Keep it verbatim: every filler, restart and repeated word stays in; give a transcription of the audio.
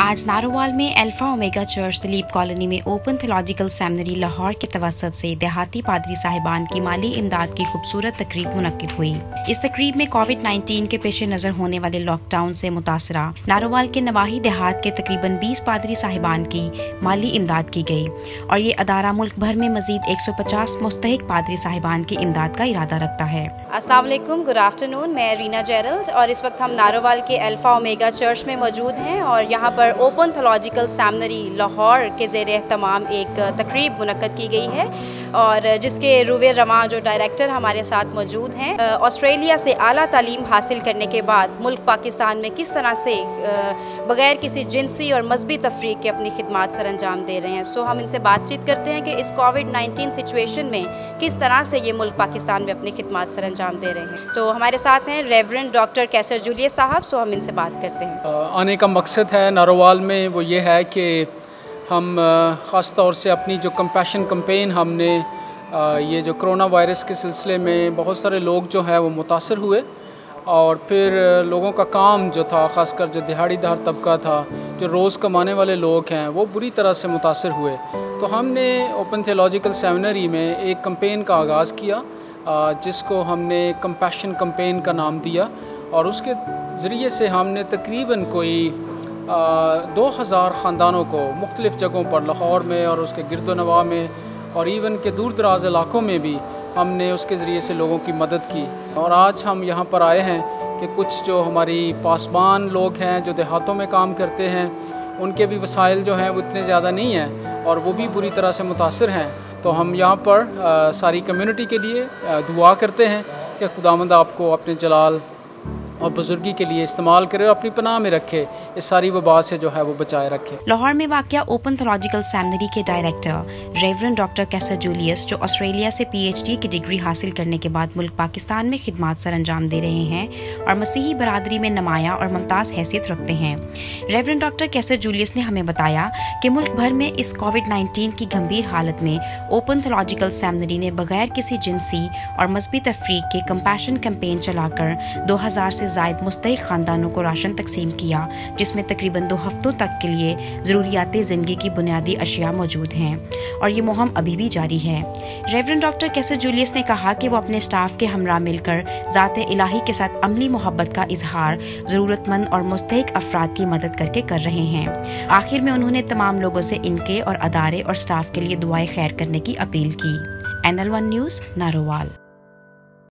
आज नारोवाल में alpha omega church Dilip colony में ओपन थियोलॉजिकल सेमिनरी लाहौर के तवसत से देहाती पादरी साहिबान की माली इमदाद की खूबसूरत तकरीब मुनक्किद हुई। इस तकरीब में कोविड नाइन्टीन के पेश नज़र होने वाले लॉकडाउन से मुतासरा नारोवाल के नवाही देहात के तकरीबन बीस पादरी साहिबान की माली इमदाद की गई और ये अदारा मुल्क भर में मजीद एक सौ पचास मुस्तहिक पादरी साहिबान की इमदाद का इरादा रखता है। अस्सलाम वालेकुम, गुड आफ्टरनून। मैं रीना जेरल्ड और इस वक्त हम नारोवाल के अल्फा ओमेगा चर्च में मौजूद हैं और यहाँ पर ओपन थियोलॉजिकल सेमिनरी लाहौर के ज़ेर एहतमाम एक तकरीब मुनक्कद की गई है और जिसके रूवे रवां जो डायरेक्टर हमारे साथ मौजूद हैं। ऑस्ट्रेलिया से आला तालीम हासिल करने के बाद मुल्क पाकिस्तान में किस तरह से बग़ैर किसी जिनसी और मजहबी तफरीक के अपनी खिदमात सर अंजाम दे रहे हैं। सो हम इनसे बातचीत करते हैं कि इस कोविड नाइन्टीन सिचुएशन में किस तरह से ये मुल्क पाकिस्तान में अपनी खिदमात सर अंजाम दे रहे हैं। तो हमारे साथ हैं रेवरेंड डॉक्टर कैसर जूलियस साहब। सो हम इनसे बात करते हैं। आने का मकसद है नारोवाल में वो ये है कि हम ख़ास तौर से अपनी जो कंपैशन कैंपेन हमने ये जो कोरोना वायरस के सिलसिले में बहुत सारे लोग जो है वो मुतासर हुए और फिर लोगों का काम जो था, ख़ासकर जो दिहाड़ीदार तबका था, जो रोज़ कमाने वाले लोग हैं, वो बुरी तरह से मुतासर हुए। तो हमने ओपन थियोलॉजिकल सेमिनरी में एक कैंपेन का आगाज़ किया जिसको हमने कंपैशन कैंपेन का नाम दिया और उसके ज़रिए से हमने तकरीबन कोई दो हज़ार ख़ानदानों को मुख्तलिफ़ जगहों पर लाहौर में और उसके गिरदोनवा में और इवन के दूर दराज इलाक़ों में भी हमने उसके ज़रिए से लोगों की मदद की। और आज हम यहाँ पर आए हैं कि कुछ जो हमारी पासबान लोग हैं जो देहातों में काम करते हैं, उनके भी वसाइल जो हैं वो इतने ज़्यादा नहीं हैं और वो भी बुरी तरह से मुतासर हैं। तो हम यहाँ पर आ, सारी कम्युनिटी के लिए आ, दुआ करते हैं कि खुदावंद आपको अपने जलाल और बुजुर्गी के लिए इस्तेमाल करे और अपनी पनाह में रखे, इस सारी वबा से जो है वो बचाए रखे। लाहौर में वाक़या ओपन थियोलॉजिकल सेमिनरी के director reverend doctor Qaiser Julius, जो ऑस्ट्रेलिया से पीएचडी की डिग्री हासिल करने के बाद मुल्क पाकिस्तान में खिदमात सर अंजाम दे रहे हैं और मसीही बरादरी में नुमाया और मुमताज़ हैसियत रखते हैं। रेवरेंड डॉक्टर कैसर जूलियस ने हमें बताया कि मुल्क भर में इस कोविड नाइन्टीन की गंभीर हालत में ओपन थियोलॉजिकल सेमिनरी ने बगैर किसी जिनसी और मजहबी तफरीक के कंपैशन कैंपेन चलाकर दो हज़ार से ज़ायद मुस्तहिक ख़ानदानों को राशन तकसीम किया, जिसमें तकरीबन दो हफ्तों तक के लिए ज़रूरियात ज़िंदगी की बुनियादी अशिया मौजूद हैं और ये मुहिम अभी भी जारी है। रेवरेंड डॉक्टर कैसर जूलियस ने कहा कि वो अपने स्टाफ के हमरा मिलकर ज़ात इलाही के साथ अमली मोहब्बत का इजहार ज़रूरतमंद और मुस्तहिक अफराद की मदद करके कर रहे हैं। आखिर में उन्होंने तमाम लोगों से इनके और अदारे और स्टाफ के लिए दुआएं खैर करने की अपील की। N L one news, Narowal.